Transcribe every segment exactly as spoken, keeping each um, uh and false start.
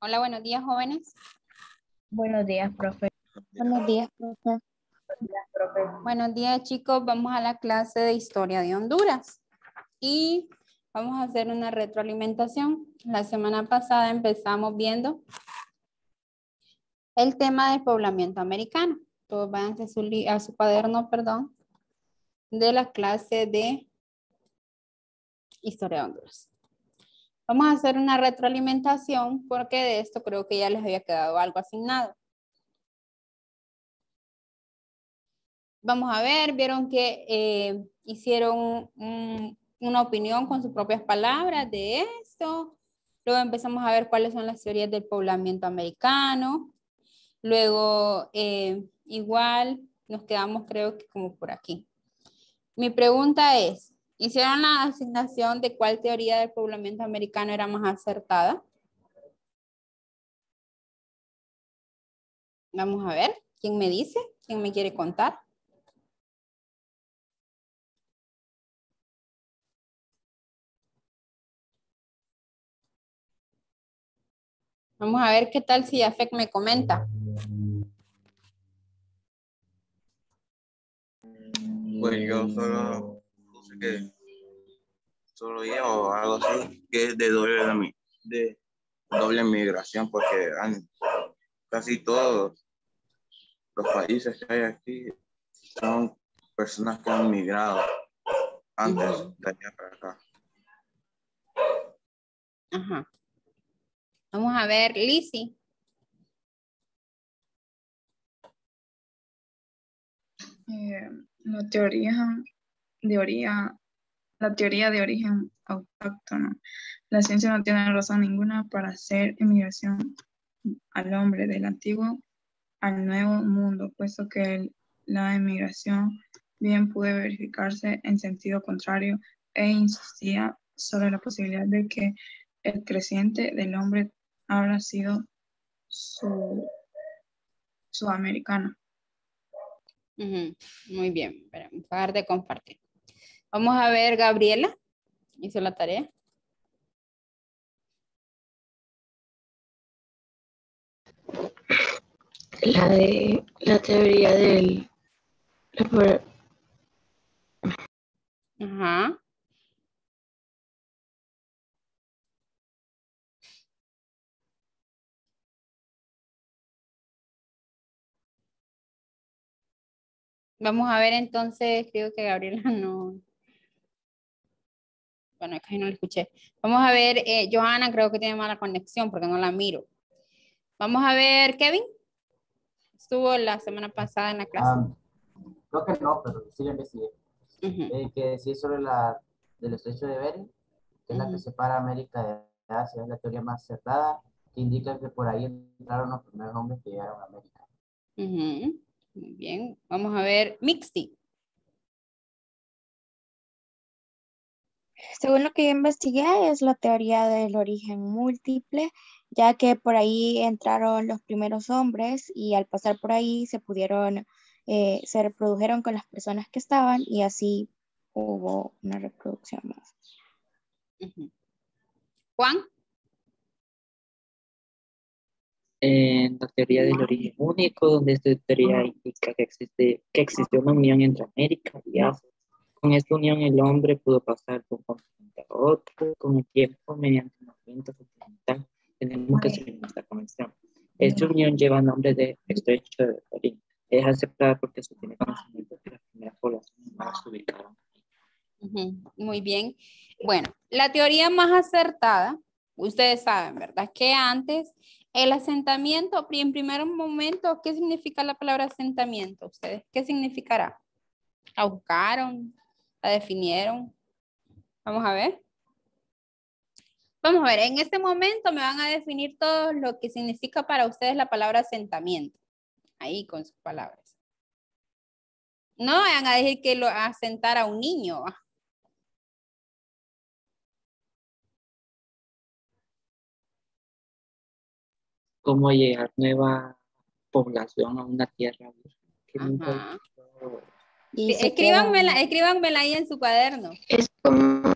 Hola, buenos días, jóvenes. Buenos días, profe. Buenos días, profe. Buenos días, chicos. Vamos a la clase de Historia de Honduras y vamos a hacer una retroalimentación. La semana pasada empezamos viendo el tema del poblamiento americano. Todos vayan a su, li- a su cuaderno, perdón, de la clase de Historia de Honduras. Vamos a hacer una retroalimentación porque de esto creo que ya les había quedado algo asignado. Vamos a ver, vieron que eh, hicieron un- una opinión con sus propias palabras de esto. Luego empezamos a ver cuáles son las teorías del poblamiento americano. Luego, eh, igual, nos quedamos creo que como por aquí. Mi pregunta es, ¿hicieron la asignación de cuál teoría del poblamiento americano era más acertada? Vamos a ver, ¿quién me dice? ¿Quién me quiere contar? Vamos a ver qué tal si Afec me comenta. Pues yo solo puse que solo yo o algo así, que es de doble, de doble migración, porque han- casi todos los países que hay aquí son personas que han migrado antes Ujú. de allá para acá. Ajá. Vamos a ver, Lizzy. Eh, la teoría de origen, la teoría de origen autóctono. La ciencia no tiene razón ninguna para hacer emigración al hombre del antiguo al nuevo mundo, puesto que el- la emigración bien puede verificarse en sentido contrario e insistía sobre la posibilidad de que el creciente del hombre habrá sido su, sudamericano. Ujú. Muy bien, espera, vamos a dejar de compartir. Vamos a ver, Gabriela. ¿Hizo la tarea? La de la teoría del la- Ajá. Vamos a ver entonces, creo que Gabriela no. Bueno, casi no la escuché. Vamos a ver, eh, Johanna creo que tiene mala conexión porque no la miro. Vamos a ver, Kevin. Estuvo la semana pasada en la clase. Ah, creo que no, pero sí lo investigué. Ujú, Eh, que sí sobre la del estrecho de Bering, que es la que ujú, separa América de Asia, es la teoría más acertada, que indica que por ahí entraron los primeros hombres que llegaron a América. ujú. Muy bien. Vamos a ver, Mixti. Según lo que yo investigué, es la teoría del origen múltiple, ya que por ahí entraron los primeros hombres y al pasar por ahí se pudieron, eh, se reprodujeron con las personas que estaban y así hubo una reproducción más. Ujú. Juan. En la teoría del origen único, donde esta teoría indica que existe, que existió una unión entre América y Asia. Con esta unión el hombre pudo pasar de un continente a otro con el tiempo mediante un movimiento continental. Tenemos que seguir esta convención. Esta unión lleva el nombre de Estrecho de Bering. Es aceptada porque se tiene conocimiento que las primeras poblaciones humanas se ubicaron. Ujú, muy bien. Bueno, la teoría más acertada, ustedes saben, ¿verdad? Que antes el asentamiento, en primer momento, ¿qué significa la palabra asentamiento? ¿Ustedes qué significará? ¿La buscaron? ¿La definieron? Vamos a ver. Vamos a ver, en este momento me van a definir todo lo que significa para ustedes la palabra asentamiento. Ahí con sus palabras. No vayan a decir que lo asentar a un niño. ¿Va? Cómo llegar nueva población a una tierra que nunca Ajá. existió. Y se Escríbanmela, quedan, escríbanmela ahí en su cuaderno. es como,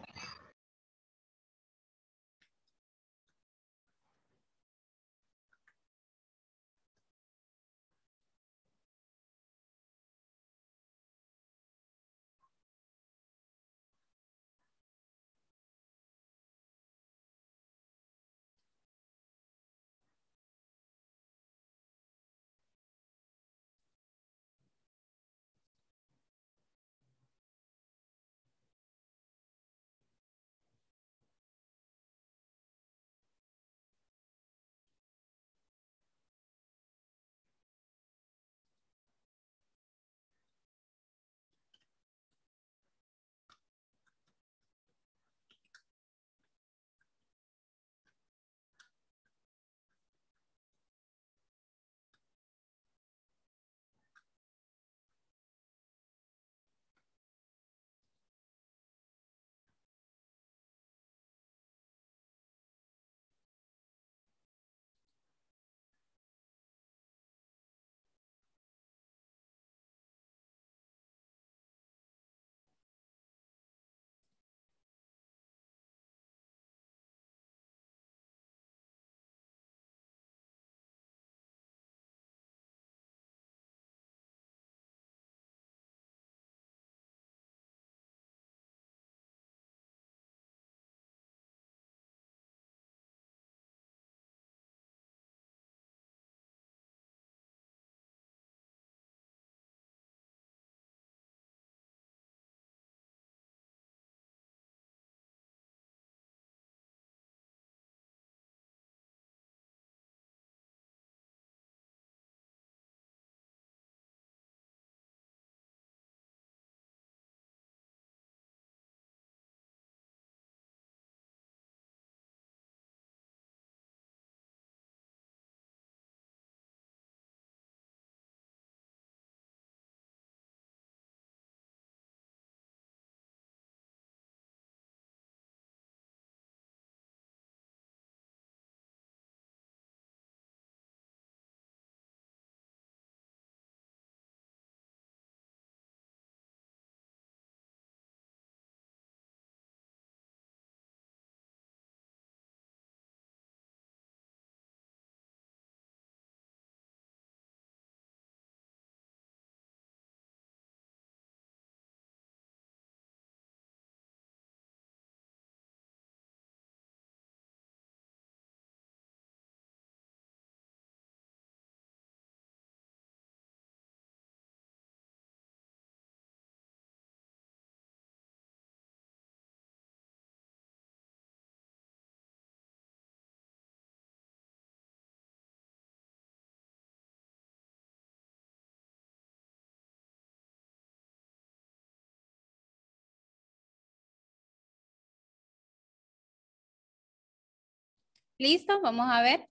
¿Listo? Vamos a ver.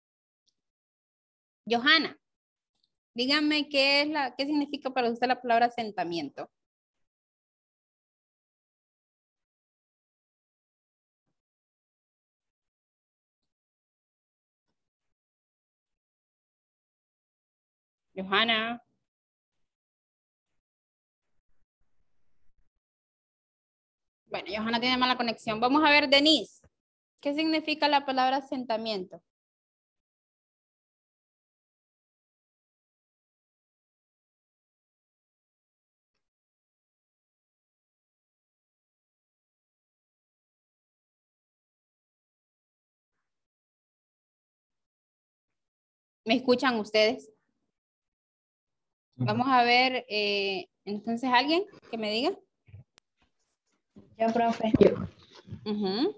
Johanna, dígame qué es la, qué significa para usted la palabra asentamiento. Johanna. Bueno, Johanna tiene mala conexión. Vamos a ver, Denise. ¿Qué significa la palabra asentamiento? ¿Me escuchan ustedes? Vamos a ver, eh, entonces, ¿alguien que me diga? Yo, profe. Uh-huh.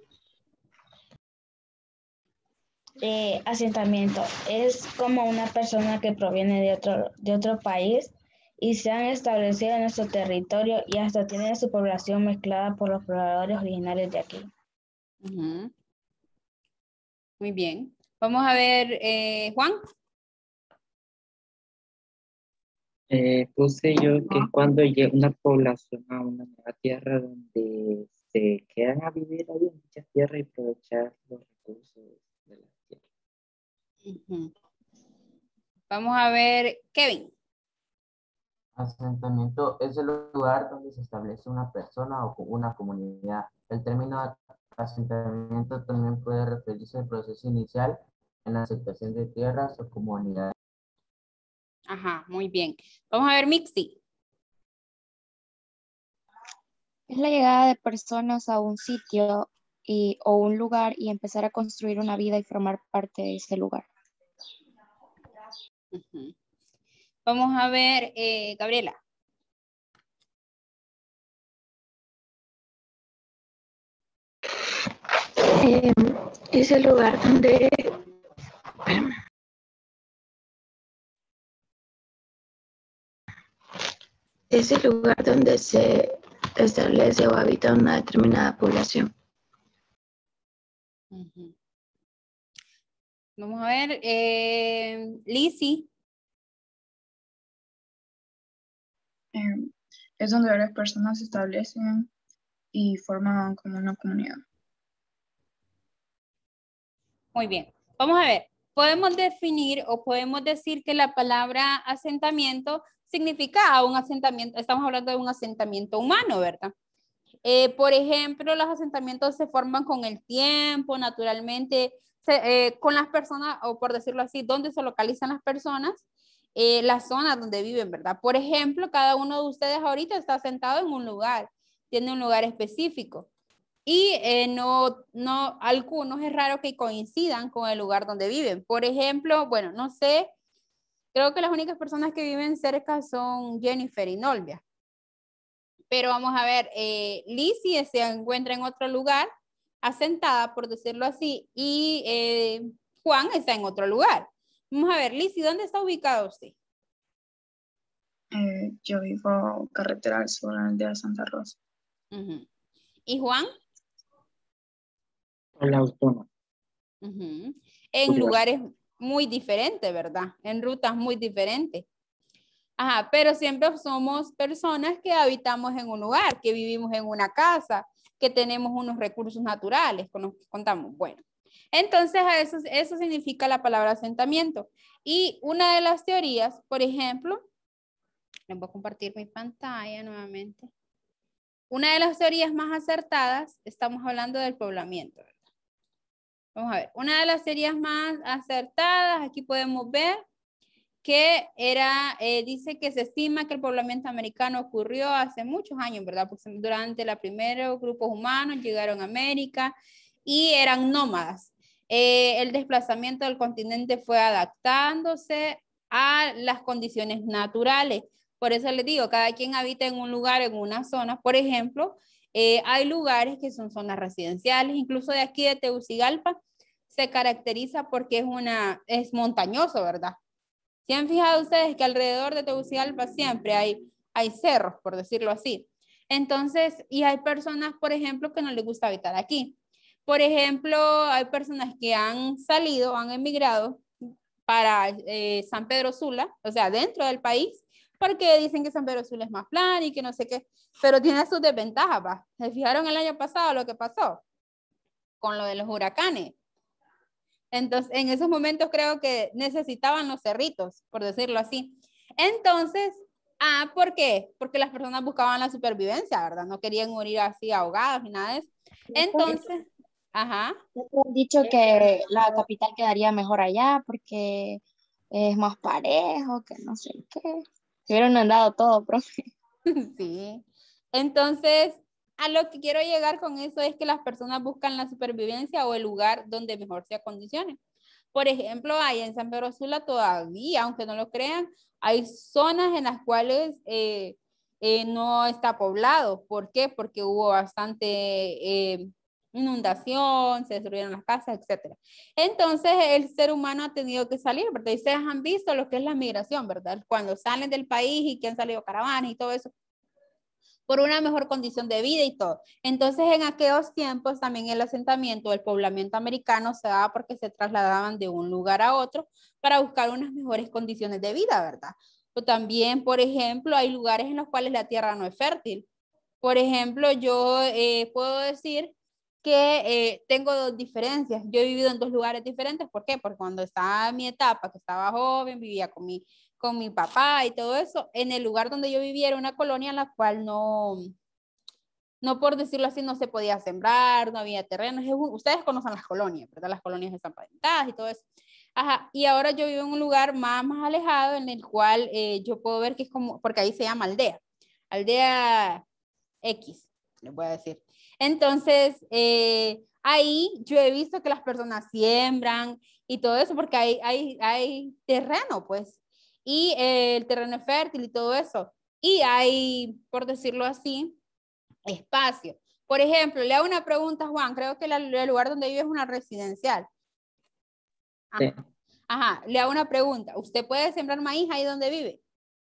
Eh, asentamiento es como una persona que proviene de otro, de otro país y se han establecido en nuestro territorio y hasta tiene su población mezclada por los pobladores originales de aquí. Uh-huh. Muy bien. Vamos a ver, eh, Juan. Eh, puse yo que cuando llega una población a una nueva tierra donde se quedan a vivir ahí en dicha tierra y aprovechar los recursos de la tierra. Uh-huh. Vamos a ver, Kevin. Asentamiento es el lugar donde se establece una persona o una comunidad. El término asentamiento también puede referirse al proceso inicial en la aceptación de tierras o comunidades. Ajá, muy bien. Vamos a ver, Mixi. Es la llegada de personas a un sitio y, o un lugar y empezar a construir una vida y formar parte de ese lugar. Uh-huh. Vamos a ver, eh, Gabriela. Eh, es el lugar donde es el lugar donde se establece o habita una determinada población. Uh-huh. Vamos a ver, eh, Lizzie. Eh, es donde varias personas se establecen y forman como una comunidad. Muy bien. Vamos a ver. Podemos definir o podemos decir que la palabra asentamiento significa un asentamiento. Estamos hablando de un asentamiento humano, ¿verdad? Eh, por ejemplo, los asentamientos se forman con el tiempo, naturalmente, se, eh, con las personas, o por decirlo así, donde se localizan las personas, eh, las zonas donde viven, ¿verdad? Por ejemplo, cada uno de ustedes ahorita está asentado en un lugar, tiene un lugar específico. Y eh, no, no, algunos es raro que coincidan con el lugar donde viven. Por ejemplo, bueno, no sé, creo que las únicas personas que viven cerca son Jennifer y Nolvia. Pero vamos a ver, eh, Lizzie se encuentra en otro lugar, asentada, por decirlo así, y eh, Juan está en otro lugar. Vamos a ver, Lizzie, ¿dónde está ubicado usted? Eh, yo vivo carretera al sur, en la aldea de Santa Rosa. Uh-huh. ¿Y Juan? La autónoma. Uh-huh. En lugares muy diferentes, ¿verdad? En rutas muy diferentes. Ajá, pero siempre somos personas que habitamos en un lugar, que vivimos en una casa, que tenemos unos recursos naturales con los que contamos. Bueno, entonces eso, eso significa la palabra asentamiento. Y una de las teorías, por ejemplo, les voy a compartir mi pantalla nuevamente. Una de las teorías más acertadas, estamos hablando del poblamiento, ¿verdad? Vamos a ver, una de las teorías más acertadas, aquí podemos ver que era, eh, dice que se estima que el poblamiento americano ocurrió hace muchos años, ¿verdad? Porque durante la primera grupos humanos llegaron a América y eran nómadas. Eh, el desplazamiento del continente fue adaptándose a las condiciones naturales. Por eso les digo, cada quien habita en un lugar, en una zona. Por ejemplo, eh, hay lugares que son zonas residenciales, incluso de aquí de Tegucigalpa, se caracteriza porque es, una, es montañoso, ¿verdad? ¿Se han fijado ustedes que alrededor de Tegucigalpa siempre hay, hay cerros, por decirlo así? Entonces, y hay personas, por ejemplo, que no les gusta habitar aquí. Por ejemplo, hay personas que han salido, han emigrado para eh, San Pedro Sula, o sea, dentro del país, porque dicen que San Pedro Sula es más plano y que no sé qué, pero tiene sus desventajas, ¿va? ¿Se fijaron el año pasado lo que pasó con lo de los huracanes? Entonces, en esos momentos creo que necesitaban los cerritos, por decirlo así. Entonces, ah, ¿por qué? Porque las personas buscaban la supervivencia, ¿verdad? No querían morir así ahogados ni nada de eso. Entonces, ajá. Han dicho que la capital quedaría mejor allá porque es más parejo, que no sé qué. Se hubieran andado todo, profe. Sí. Entonces, a lo que quiero llegar con eso es que las personas buscan la supervivencia o el lugar donde mejor se acondicionen. Por ejemplo, ahí en San Pedro Sula todavía, aunque no lo crean, hay zonas en las cuales eh, eh, no está poblado. ¿Por qué? Porque hubo bastante eh, inundación, se destruyeron las casas, etcétera. Entonces, el ser humano ha tenido que salir, ¿verdad? Y ustedes han visto lo que es la migración, ¿verdad? Cuando salen del país y que han salido caravanas y todo eso, por una mejor condición de vida y todo. Entonces, en aquellos tiempos también el asentamiento, el poblamiento americano se daba porque se trasladaban de un lugar a otro para buscar unas mejores condiciones de vida, ¿verdad? O también, por ejemplo, hay lugares en los cuales la tierra no es fértil. Por ejemplo, yo eh, puedo decir que eh, tengo dos diferencias. Yo he vivido en dos lugares diferentes. ¿Por qué? Porque cuando estaba en mi etapa, que estaba joven, vivía con mi, con mi papá y todo eso, en el lugar donde yo vivía era una colonia en la cual no, no por decirlo así, no se podía sembrar, no había terrenos. Ustedes conocen las colonias, ¿verdad? Las colonias están pavimentadas y todo eso. Ajá, y ahora yo vivo en un lugar más, más alejado en el cual eh, yo puedo ver que es como, porque ahí se llama aldea, aldea X, les voy a decir. Entonces, eh, ahí yo he visto que las personas siembran y todo eso porque hay, hay, hay terreno, pues, y eh, el terreno es fértil y todo eso. Y hay, por decirlo así, espacio. Por ejemplo, le hago una pregunta, Juan, creo que la, el lugar donde vive es una residencial. Ajá. Sí. Ajá, le hago una pregunta. ¿Usted puede sembrar maíz ahí donde vive?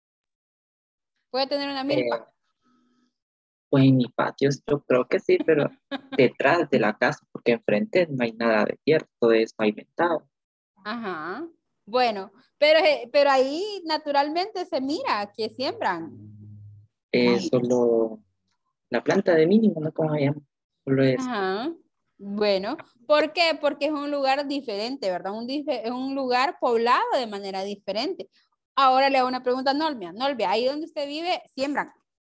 ¿Puede tener una milpa? Eh, pues en mi patio yo creo que sí, pero detrás de la casa, porque enfrente no hay nada de tierra, todo es pavimentado. Ajá. Bueno, pero, eh, pero ahí naturalmente se mira que siembran. Eh, solo la planta de mínimo, ¿no? ¿Cómo se llama? Solo es. Ajá. Bueno, ¿por qué? Porque es un lugar diferente, ¿verdad? Un, dife- es un lugar poblado de manera diferente. Ahora le hago una pregunta a Nolvia. Nolvia, ahí donde usted vive, siembran.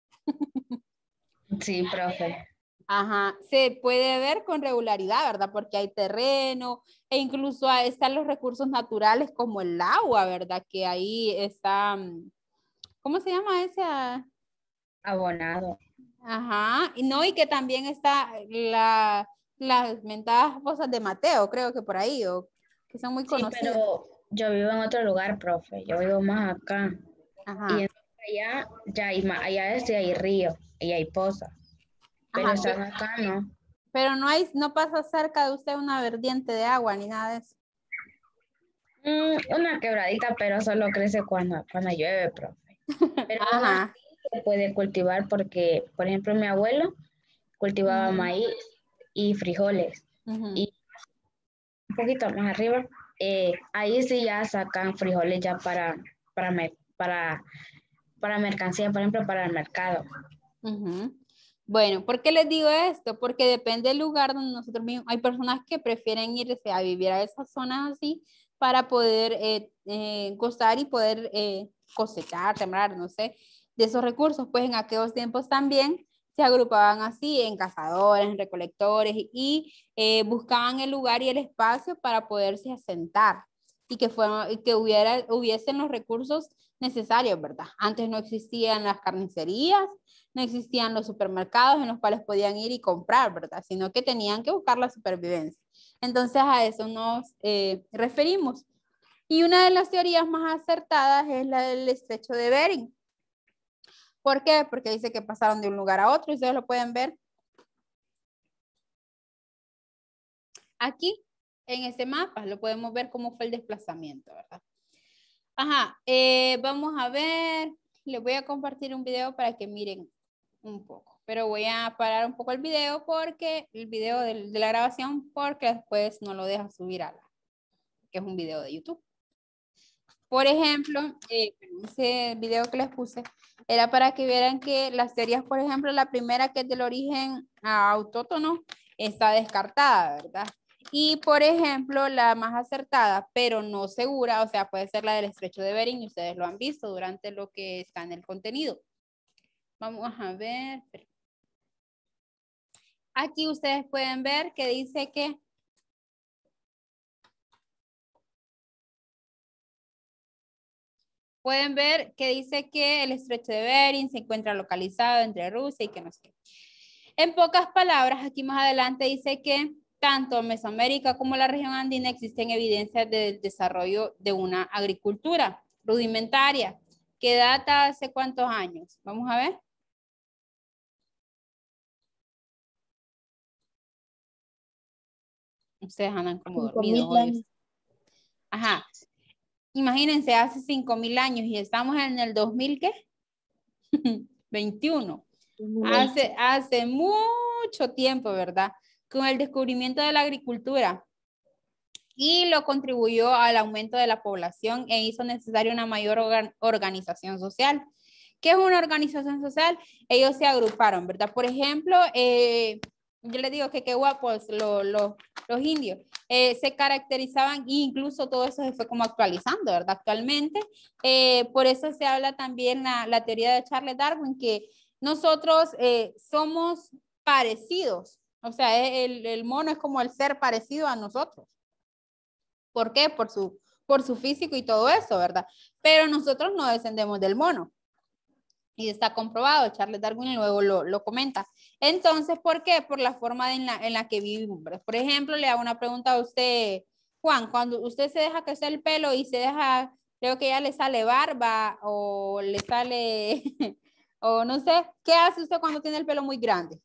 Sí, profe. Ajá, se puede ver con regularidad, ¿verdad? Porque hay terreno e incluso ahí están los recursos naturales como el agua, ¿verdad? Que ahí está, mm, ¿cómo se llama ese? Ah, Abonado. ajá, y no, y que también está la, las mentadas fosas de Mateo, creo que por ahí, o que son muy Sí, conocidas. pero yo vivo en otro lugar, profe. Yo vivo más acá. Ajá, Y allá, ya hay, ma- allá este hay río y hay pozas. Pero ajá, están pe- acá, ¿no? pero no hay, no pasa cerca de usted una vertiente de agua ni nada de eso. Mm, una quebradita, pero solo crece cuando, cuando llueve, profe. Pero aún así Ajá. se puede cultivar porque, por ejemplo, mi abuelo cultivaba Ujú, maíz y frijoles. ujú. Y un poquito más arriba, eh, ahí sí ya sacan frijoles ya para, para, me- para, para mercancía, por ejemplo, para el mercado. Ujú. Bueno, ¿por qué les digo esto? Porque depende del lugar donde nosotros vivimos. Hay personas que prefieren irse a vivir a esas zonas así para poder eh, eh, gozar y poder eh, cosechar, sembrar, no sé, de esos recursos. Pues en aquellos tiempos también se agrupaban así en cazadores, en recolectores y eh, buscaban el lugar y el espacio para poderse asentar y que, fueran, y que hubiera, hubiesen los recursos necesarios, ¿verdad? Antes no existían las carnicerías, no existían los supermercados en los cuales podían ir y comprar, ¿verdad? Sino que tenían que buscar la supervivencia. Entonces a eso nos eh, referimos. Y una de las teorías más acertadas es la del estrecho de Bering. ¿Por qué? Porque dice que pasaron de un lugar a otro y ustedes lo pueden ver aquí en este mapa, lo podemos ver cómo fue el desplazamiento, ¿verdad? Ajá, eh, vamos a ver, les voy a compartir un video para que miren un poco. Pero voy a parar un poco el video porque el video de, de la grabación porque después no lo deja subir a la, que es un video de YouTube. Por ejemplo, eh, ese video que les puse era para que vieran que las teorías, por ejemplo, la primera que es del origen autóctono está descartada, ¿verdad? Y por ejemplo, la más acertada, pero no segura, o sea, puede ser la del estrecho de Bering y ustedes lo han visto durante lo que está en el contenido. Vamos a ver. Aquí ustedes pueden ver que dice que pueden ver que dice que el estrecho de Bering se encuentra localizado entre Rusia y que no sé qué. En pocas palabras, aquí más adelante dice que tanto en Mesoamérica como en la región andina existen evidencias del desarrollo de una agricultura rudimentaria que data hace cuántos años. Vamos a ver. Ustedes andan como dormidos hoy. Ajá. Imagínense, hace cinco mil años y estamos en el dos mil, ¿qué? veintiuno. Hace, hace mucho tiempo, ¿verdad? Con el descubrimiento de la agricultura y lo contribuyó al aumento de la población e hizo necesaria una mayor organ organización social. ¿Qué es una organización social? Ellos se agruparon, ¿verdad? Por ejemplo, eh, yo les digo que qué guapos lo, lo, los indios. Eh, se caracterizaban e incluso todo eso se fue como actualizando, ¿verdad? Actualmente. Eh, por eso se habla también la, la teoría de Charles Darwin, que nosotros eh, somos parecidos. O sea, el, el mono es como el ser parecido a nosotros. ¿Por qué? Por su, por su físico y todo eso, ¿verdad? Pero nosotros no descendemos del mono. Y está comprobado, Charles Darwin luego lo, lo comenta. Entonces, ¿por qué? Por la forma en la, en la que vivimos. Por ejemplo, le hago una pregunta a usted, Juan, cuando usted se deja crecer el pelo y se deja, creo que ya le sale barba o le sale, o no sé, ¿qué hace usted cuando tiene el pelo muy grande?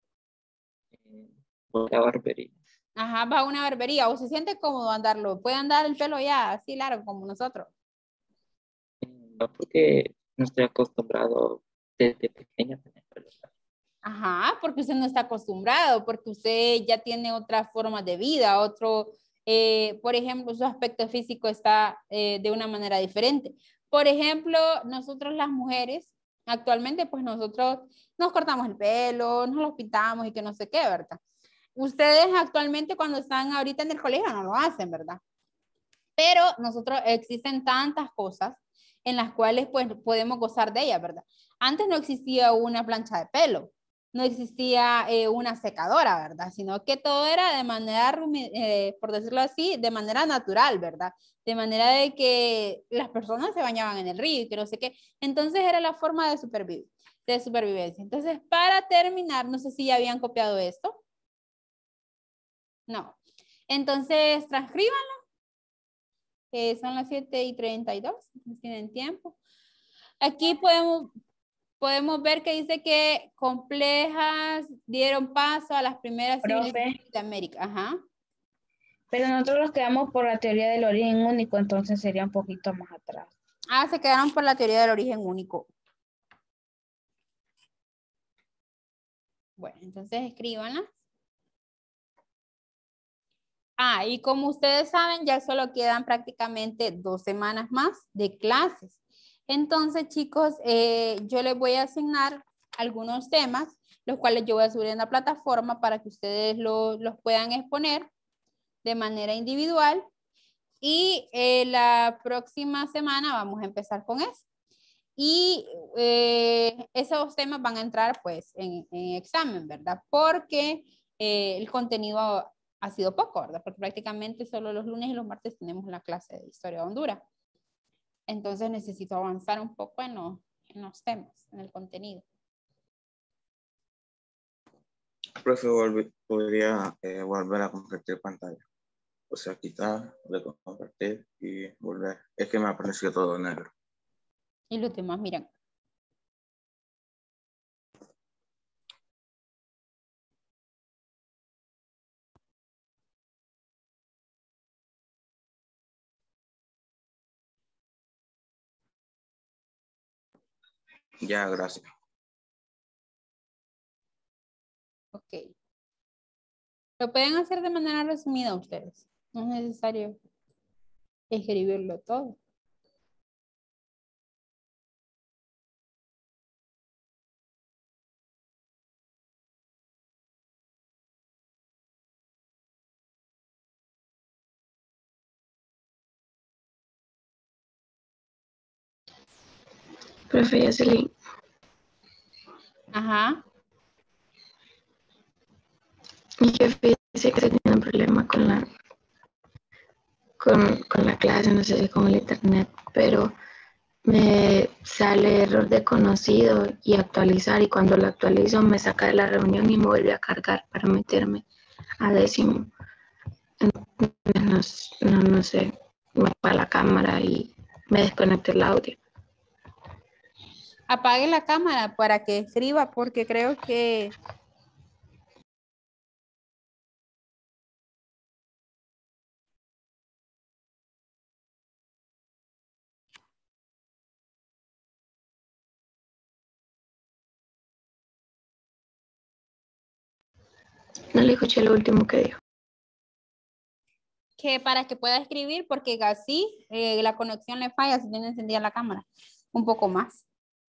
La barbería. Ajá, va a una barbería o se siente cómodo andarlo, puede andar el pelo ya así largo como nosotros. No, porque no estoy acostumbrado desde pequeña a tener pelo. Ajá, porque usted no está acostumbrado, porque usted ya tiene otra forma de vida, otro, eh, por ejemplo, su aspecto físico está eh, de una manera diferente. Por ejemplo, nosotros las mujeres, actualmente, pues nosotros nos cortamos el pelo, nos lo pintamos y que no sé qué, ¿verdad? Ustedes actualmente cuando están ahorita en el colegio no lo hacen, ¿verdad? Pero nosotros existen tantas cosas en las cuales pues podemos gozar de ellas, ¿verdad? Antes no existía una plancha de pelo, no existía eh, una secadora, ¿verdad? Sino que todo era de manera, eh, por decirlo así, de manera natural, ¿verdad? De manera de que las personas se bañaban en el río y que no sé qué. Entonces era la forma de, superviv de supervivencia. Entonces, para terminar, no sé si ya habían copiado esto. No. Entonces, transcríbanlo. Eh, son las siete y treinta y dos, tienen tiempo. Aquí podemos, podemos ver que dice que complejas dieron paso a las primeras civilizaciones de América. Ajá. Pero nosotros nos quedamos por la teoría del origen único, entonces sería un poquito más atrás. Ah, se quedaron por la teoría del origen único. Bueno, entonces escríbanla. Ah, y como ustedes saben, ya solo quedan prácticamente dos semanas más de clases. Entonces, chicos, eh, yo les voy a asignar algunos temas, los cuales yo voy a subir en la plataforma para que ustedes lo, los puedan exponer de manera individual. Y eh, la próxima semana vamos a empezar con eso. Y eh, esos temas van a entrar pues en, en examen, ¿verdad? Porque eh, el contenido ha sido poco, ¿verdad? Porque prácticamente solo los lunes y los martes tenemos la clase de Historia de Honduras. Entonces necesito avanzar un poco en los, en los temas, en el contenido. Profe, volve, podría eh, volver a compartir pantalla. O sea, quitar, compartir y volver. Es que me apareció todo negro. Y los demás, miren. Ya, gracias. Lo pueden hacer de manera resumida ustedes. No es necesario escribirlo todo. Profe Jocelyn, Ajá. mi jefe dice que se tiene un problema con la, con, con la clase, no sé si con el internet, pero me sale error de conocido y actualizar, y cuando lo actualizo me saca de la reunión y me vuelve a cargar para meterme a décimo. Entonces, no, no, no sé, me apaga la cámara y me desconecta el audio. Apague la cámara para que escriba porque creo que No le escuché lo último que dijo. que para que pueda escribir porque así eh, la conexión le falla si tiene encendida la cámara. Un poco más.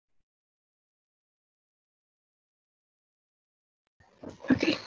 Ok.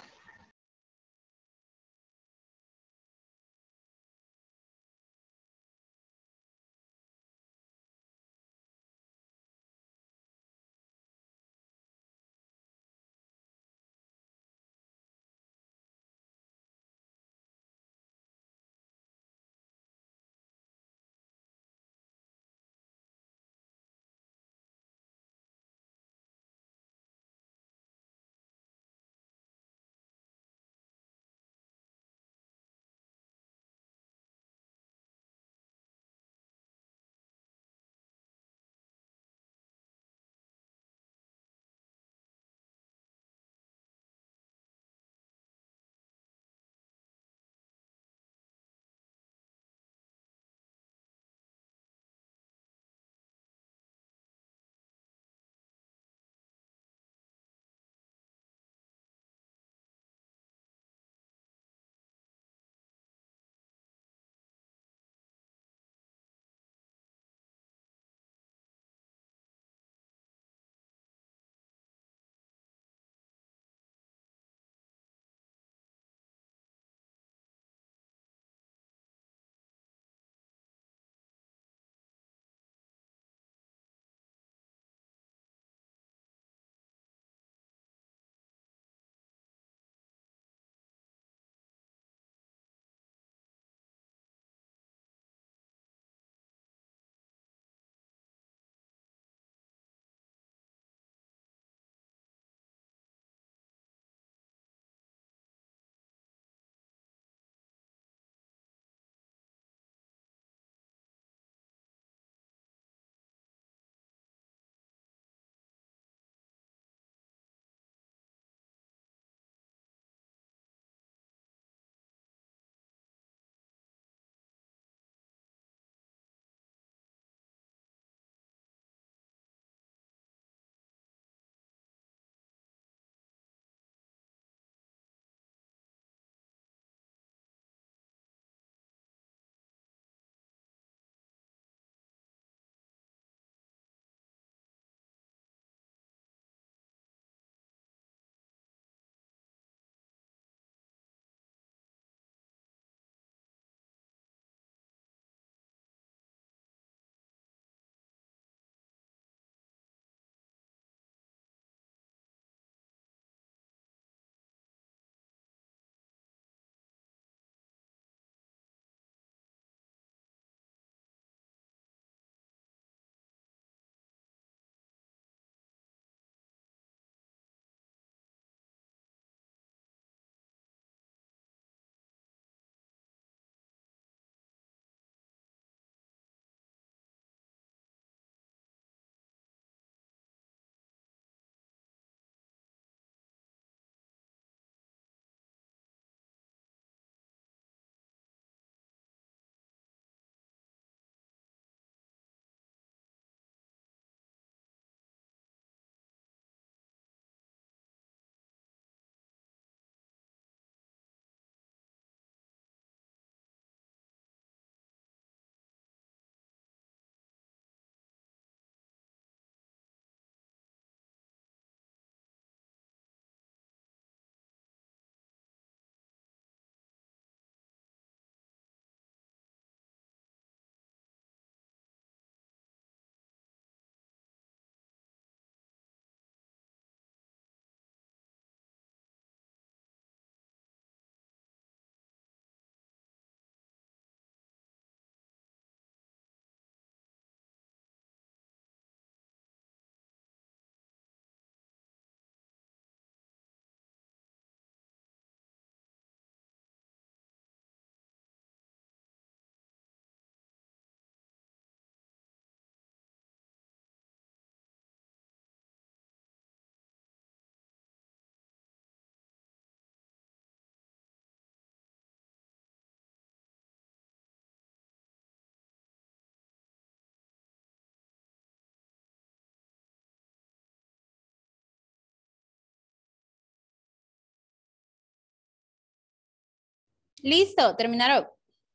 Listo, terminaron.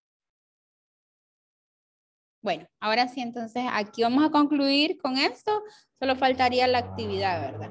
Bueno, ahora sí, entonces aquí vamos a concluir con esto. Solo faltaría la actividad, ¿verdad?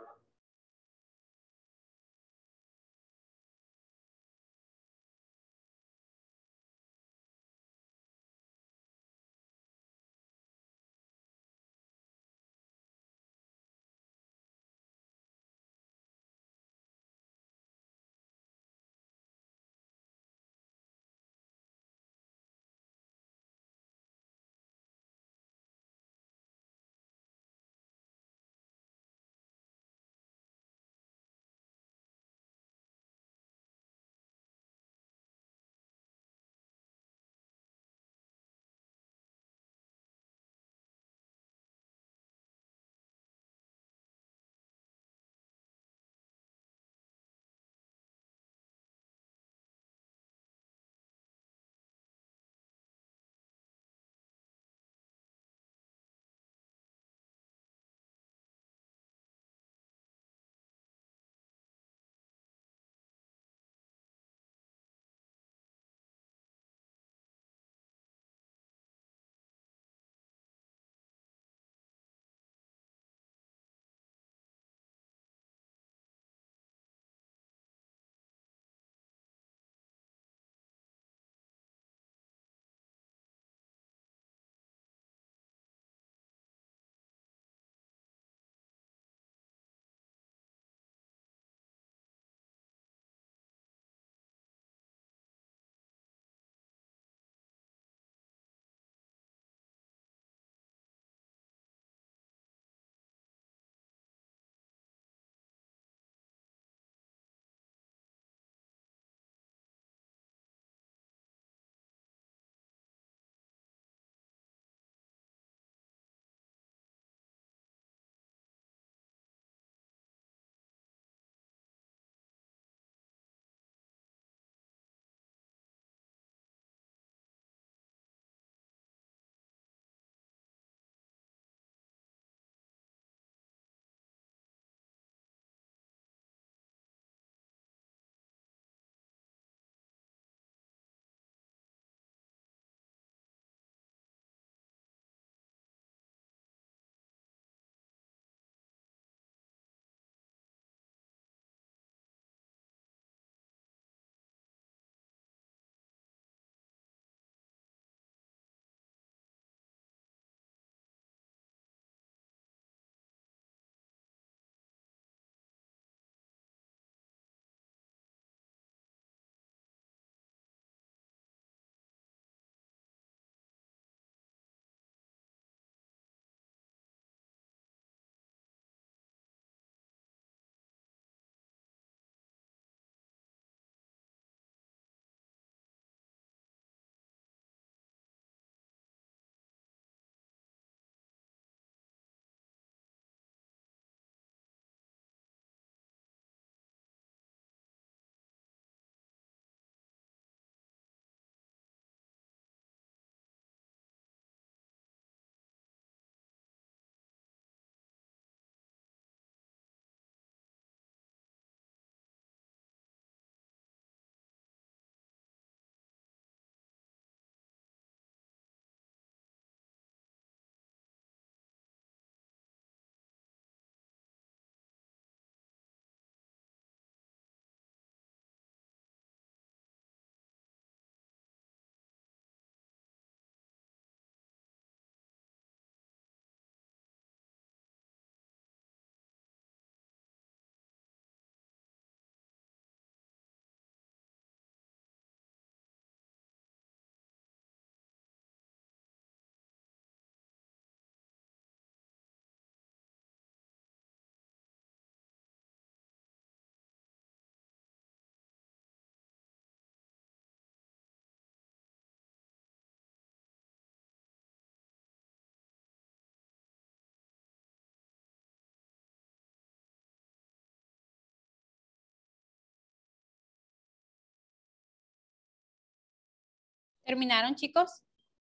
¿Terminaron, chicos?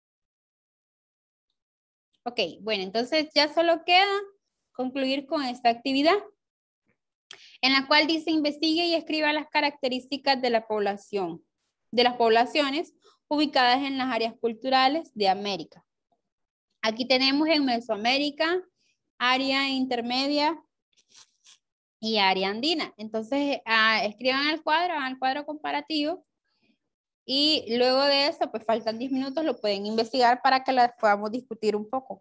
Ok, bueno, entonces ya solo queda concluir con esta actividad, en la cual dice investigue y escriba las características de la población. de las poblaciones ubicadas en las áreas culturales de América. Aquí tenemos en Mesoamérica, área intermedia y área andina. Entonces, ah, escriban el cuadro, hagan el cuadro comparativo y luego de eso, pues faltan diez minutos, lo pueden investigar para que las podamos discutir un poco.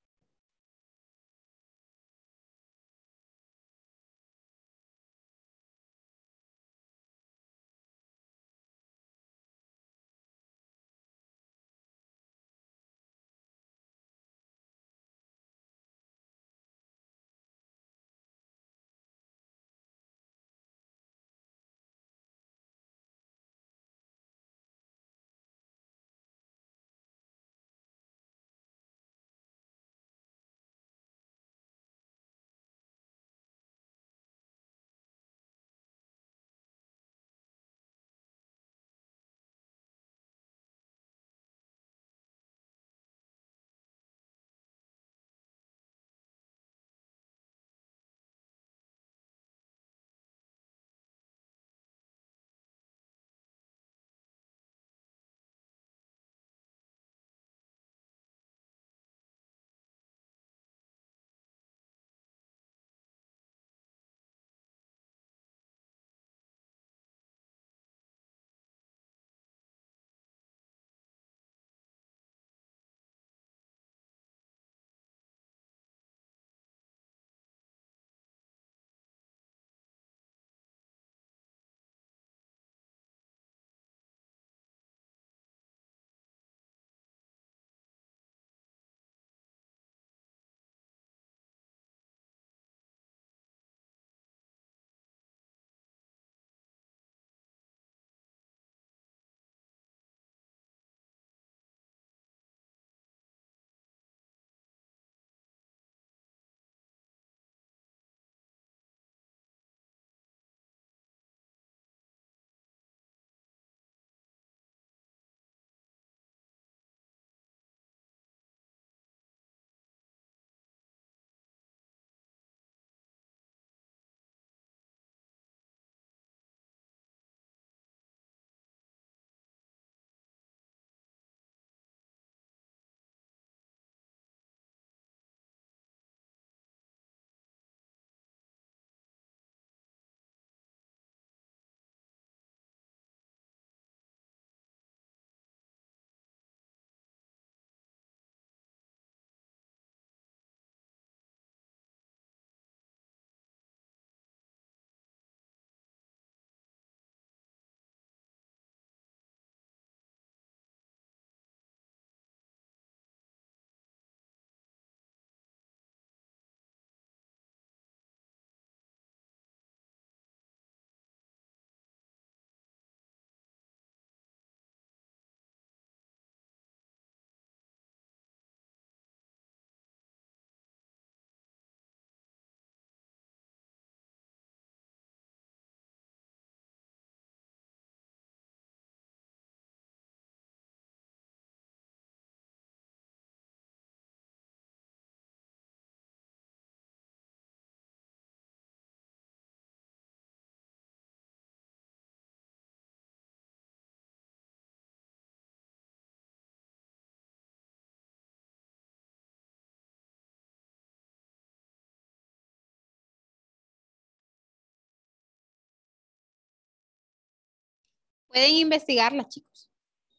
Pueden investigarlas, chicos.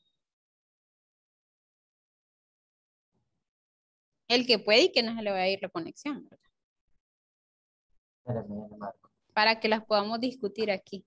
El que puede y que no se le va a ir la conexión, ¿verdad? Para que las podamos discutir aquí.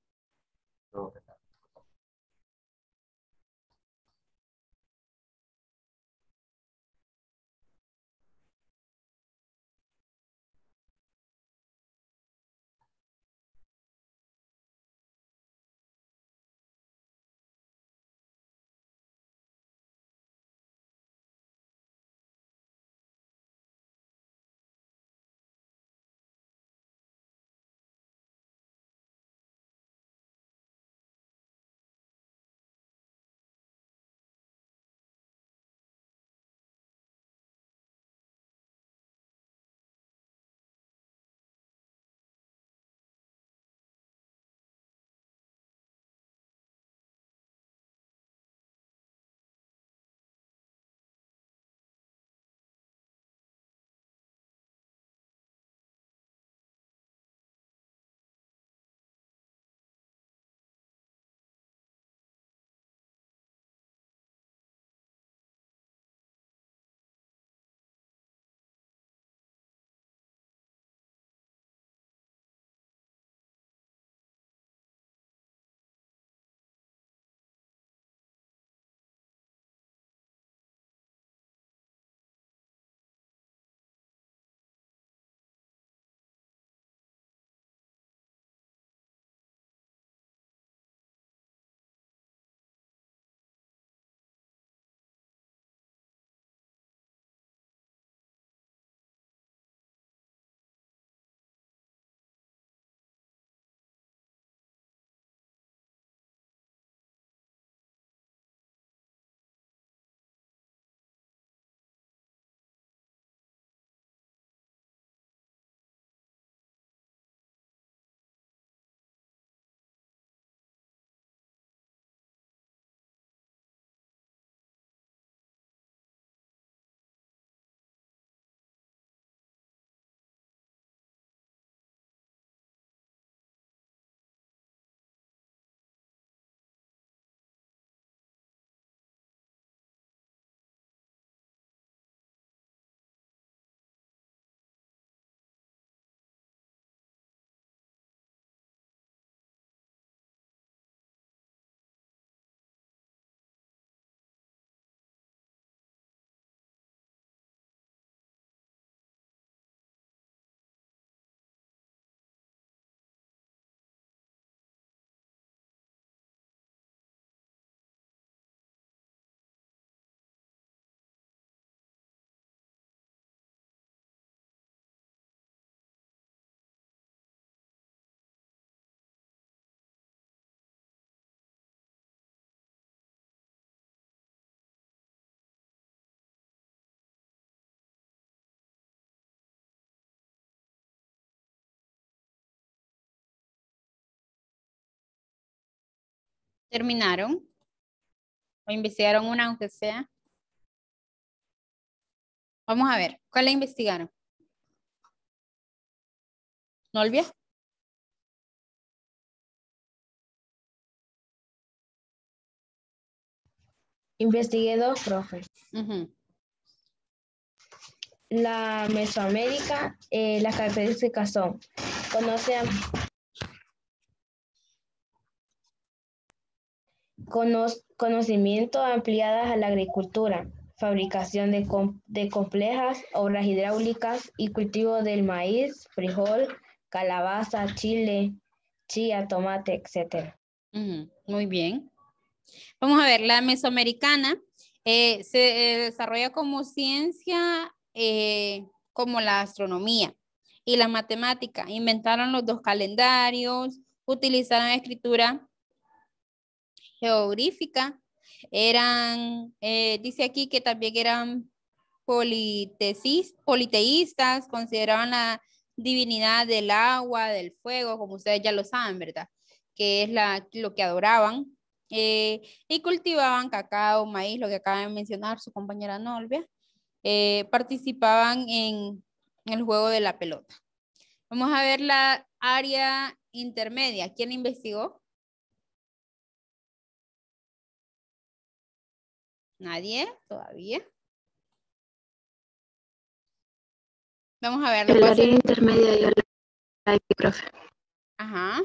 ¿Terminaron? ¿O investigaron una aunque sea? Vamos a ver, ¿cuál la investigaron? ¿Nolvia? Investigué dos, profe. Ujú. La Mesoamérica, eh, las características son, conoce, cono- conocimiento ampliadas a la agricultura, fabricación de, com- de complejas obras hidráulicas y cultivo del maíz, frijol, calabaza, chile, chía, tomate, etcétera. Ujú, muy bien. Vamos a ver, la mesoamericana eh, se eh, desarrolla como ciencia, eh, como la astronomía y la matemática. Inventaron los dos calendarios, utilizaron escritura geográfica, eran, eh, dice aquí que también eran politeístas, politeístas, consideraban la divinidad del agua, del fuego, como ustedes ya lo saben, ¿verdad? Que es la, lo que adoraban. Eh, y cultivaban cacao, maíz, lo que acaba de mencionar su compañera Nolvia. Eh, participaban en, en el juego de la pelota. Vamos a ver la área intermedia. ¿Quién investigó? ¿Nadie? ¿Todavía? Vamos a ver. El área intermedia yo la di, profe. Ajá.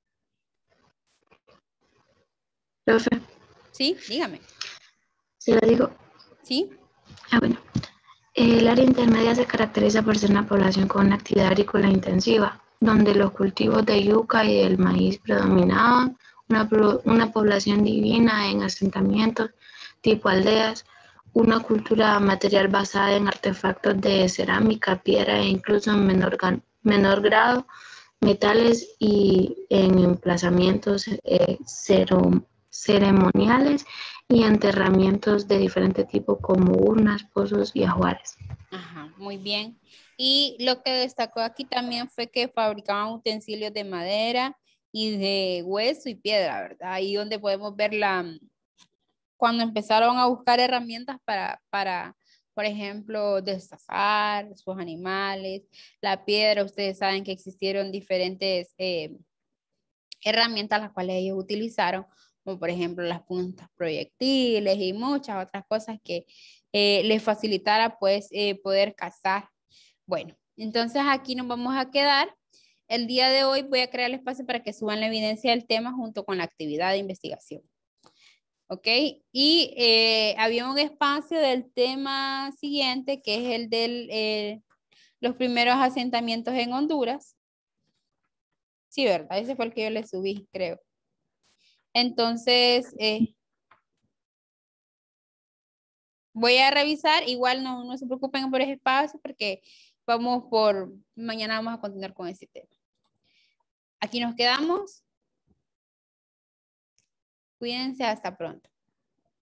Profe, Sí, dígame. ¿sí la digo? Sí. Ah, bueno. El área intermedia se caracteriza por ser una población con una actividad agrícola intensiva, donde los cultivos de yuca y del maíz predominaban, una, una población divina en asentamientos tipo aldeas, una cultura material basada en artefactos de cerámica, piedra e incluso en menor, menor grado, metales y en emplazamientos eh, ceremoniales y enterramientos de diferente tipo como urnas, pozos y ajuares. Ajá, muy bien. Y lo que destacó aquí también fue que fabricaban utensilios de madera y de hueso y piedra, ¿verdad? Ahí donde podemos ver la, cuando empezaron a buscar herramientas para, para por ejemplo, destazar sus animales, la piedra, ustedes saben que existieron diferentes eh, herramientas las cuales ellos utilizaron, como por ejemplo las puntas proyectiles y muchas otras cosas que eh, les facilitara pues eh, poder cazar. Bueno, entonces aquí nos vamos a quedar. El día de hoy voy a crear el espacio para que suban la evidencia del tema junto con la actividad de investigación. ¿Ok? Y eh, había un espacio del tema siguiente que es el de eh, los primeros asentamientos en Honduras. Sí, ¿verdad? Ese fue el que yo le subí, creo. Entonces, eh, voy a revisar, igual no, no se preocupen por ese espacio porque vamos por, mañana vamos a continuar con ese tema. Aquí nos quedamos. Cuídense, hasta pronto.